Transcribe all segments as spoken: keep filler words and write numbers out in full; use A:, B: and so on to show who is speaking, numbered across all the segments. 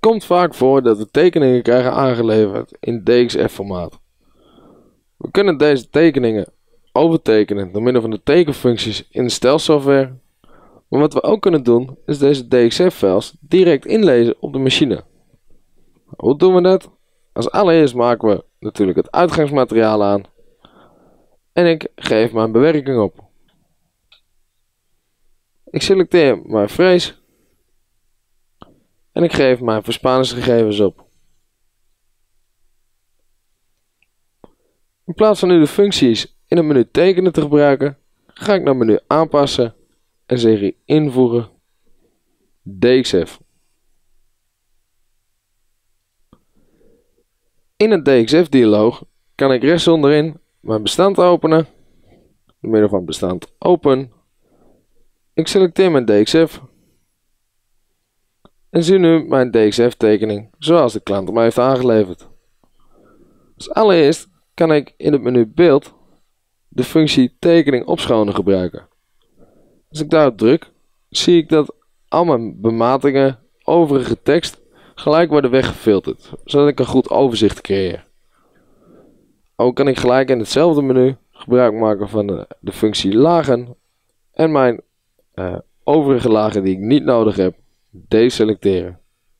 A: komt vaak voor dat we tekeningen krijgen aangeleverd in D X F formaat. We kunnen deze tekeningen overtekenen door middel van de tekenfuncties in de stelsoftware. Maar wat we ook kunnen doen is deze D X F files direct inlezen op de machine. Hoe doen we dat? Als allereerst maken we natuurlijk het uitgangsmateriaal aan. En ik geef mijn bewerking op. Ik selecteer mijn phrase. En ik geef mijn verspanningsgegevens op. In plaats van nu de functies in het menu tekenen te gebruiken, ga ik naar menu aanpassen en zeg ik invoegen D X F. In het D X F dialoog kan ik rechts onderin mijn bestand openen, door middel van bestand open. Ik selecteer mijn D X F en zie nu mijn D X F tekening zoals de klant mij heeft aangeleverd. Als allereerst kan ik in het menu beeld de functie tekening opschonen gebruiken. Als ik daarop druk, zie ik dat al mijn bematingen, overige tekst gelijk worden weggefilterd, zodat ik een goed overzicht creëer. Ook kan ik gelijk in hetzelfde menu gebruik maken van de, de functie lagen en mijn uh, overige lagen die ik niet nodig heb deselecteren.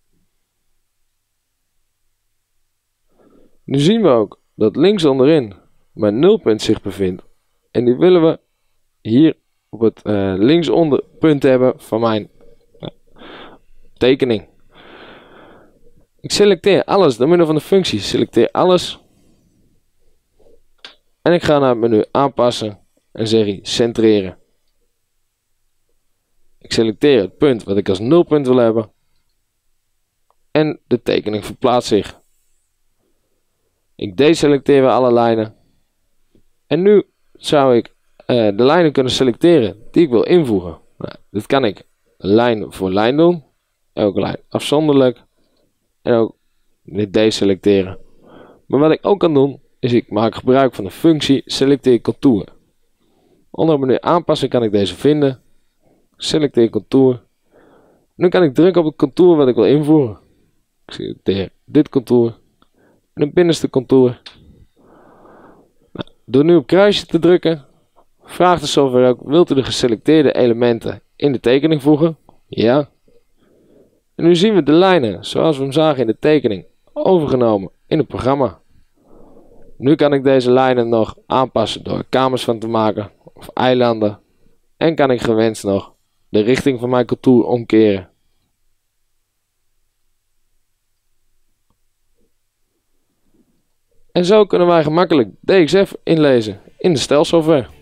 A: Nu zien we ook dat links onderin mijn nulpunt zich bevindt en die willen we hier op het uh, linksonder punt hebben van mijn uh, tekening. Ik selecteer alles door middel van de functie selecteer alles en ik ga naar het menu aanpassen en zeg ik centreren. Ik selecteer het punt wat ik als nulpunt wil hebben en de tekening verplaatst zich. Ik deselecteer weer alle lijnen en nu zou ik uh, de lijnen kunnen selecteren die ik wil invoegen. Nou, dit kan ik lijn voor lijn doen, elke lijn afzonderlijk en ook dit deselecteren. Maar wat ik ook kan doen is ik maak gebruik van de functie selecteer contour. Onder het menu aanpassen kan ik deze vinden. Selecteer contour. Nu kan ik drukken op het contour wat ik wil invoeren. Ik selecteer dit contour en het binnenste contour. Nou, door nu op kruisje te drukken, vraagt de software ook: wilt u de geselecteerde elementen in de tekening voegen? Ja. En nu zien we de lijnen zoals we hem zagen in de tekening overgenomen in het programma. Nu kan ik deze lijnen nog aanpassen door er kamers van te maken of eilanden en kan ik gewenst nog de richting van mijn contour omkeren. En zo kunnen wij gemakkelijk D X F inlezen in de stelsoftware.